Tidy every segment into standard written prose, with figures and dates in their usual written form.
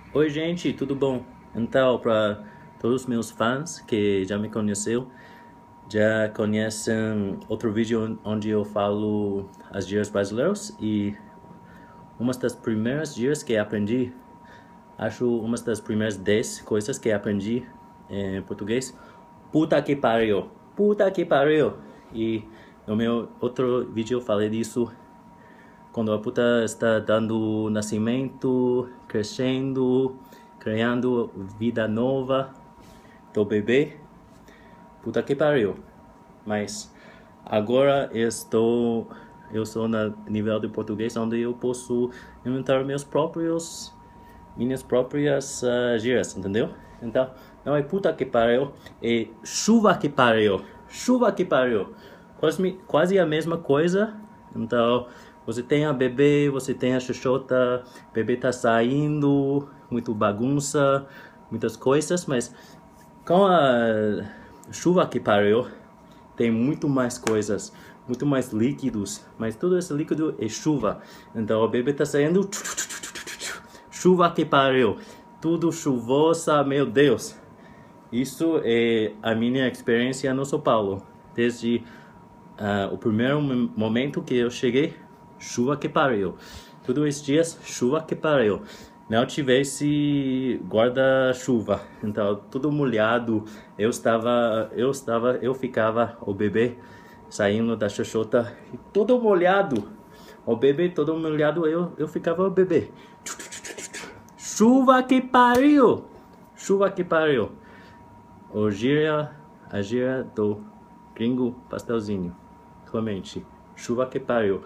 Oi, gente, tudo bom? Então, para todos os meus fãs que já me conheceu, já conhecem outro vídeo onde eu falo as gírias brasileiras e uma das primeiras gírias que aprendi, acho uma das primeiras 10 coisas que aprendi em português, puta que pariu, puta que pariu. E no meu outro vídeo eu falei disso quando a puta está dando nascimento, crescendo, criando vida nova do bebê. Puta que pariu. Mas agora eu sou no nível de português onde eu posso inventar minhas próprias gírias, entendeu? Então, não é puta que pariu, é chuva que pariu. Chuva que pariu. Quase a mesma coisa. Então, você tem a bebê, você tem a xoxota, o bebê tá saindo, muito bagunça, muitas coisas, mas com a chuva que pariu, tem muito mais coisas, muito mais líquidos, mas todo esse líquido é chuva. Então o bebê tá saindo, chuva que pariu, tudo chuvosa, meu Deus. Isso é a minha experiência no São Paulo, desde o primeiro momento que eu cheguei, chuva que pariu. Todos os dias, chuva que pariu. Não tivesse guarda-chuva, então tudo molhado. Eu ficava o bebê saindo da xoxota, todo molhado. O bebê todo molhado, eu ficava o bebê. Chuva que pariu! Chuva que pariu. A gíria do gringo pastelzinho. Clemente. Chuva que pariu.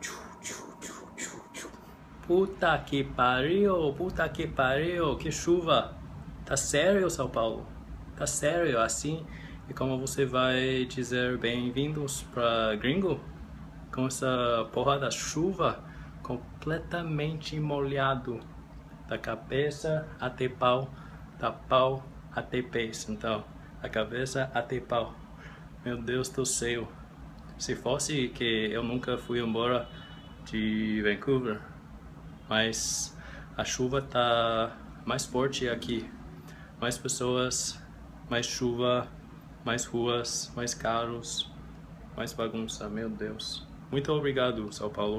Puta que pariu, que chuva. Tá sério, São Paulo? Tá sério assim? E como você vai dizer bem-vindos pra gringo? Com essa porra da chuva completamente molhado. Da cabeça até pau, da pau até pés. Então, a cabeça até pau. Meu Deus do céu. Se fosse que eu nunca fui embora de Vancouver, mas a chuva tá mais forte aqui. Mais pessoas, mais chuva, mais ruas, mais carros, mais bagunça, meu Deus. Muito obrigado, São Paulo,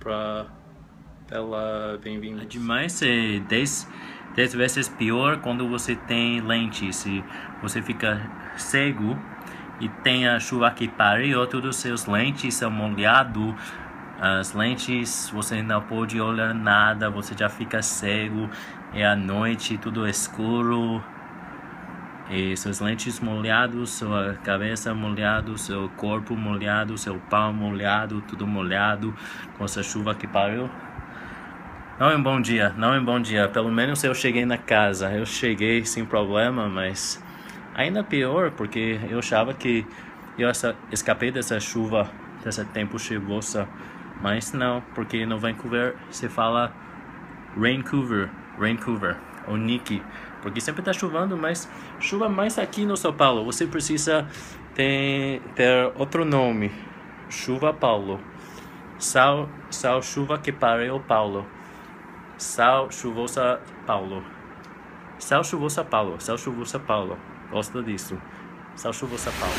pela bem-vinda. Demais é 10 vezes pior quando você tem lente. Se você fica cego e tem a chuva que pariu, todos os seus lentes são molhados. As lentes, você não pode olhar nada, você já fica cego. É à noite, tudo escuro. E suas lentes molhadas, sua cabeça molhada, seu corpo molhado, seu pau molhado, tudo molhado com essa chuva que pariu. Não é um bom dia, não é um bom dia. Pelo menos eu cheguei na casa, eu cheguei sem problema, mas ainda pior, porque eu achava que eu escapei dessa chuva, desse tempo chuvoso, mas não, porque no Vancouver se fala Raincouver, ou Nick, porque sempre tá chovendo, mas chuva mais aqui no São Paulo. Você precisa ter outro nome, chuva Paulo, sal chuva que pariu Paulo, sal chuvosa Paulo, sal chuvosa Paulo, sal chuvosa Paulo. Gosto disso. Sal chuvosa Paulo.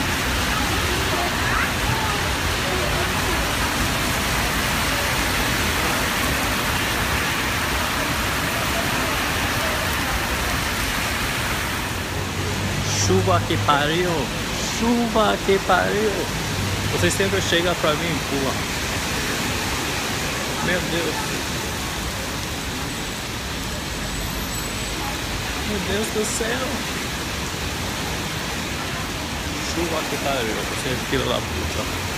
Chuva que pariu. Chuva que pariu. Você sempre chega pra mim e pula. Meu Deus. Meu Deus do céu. Chuva que pariu, você é filho da puta.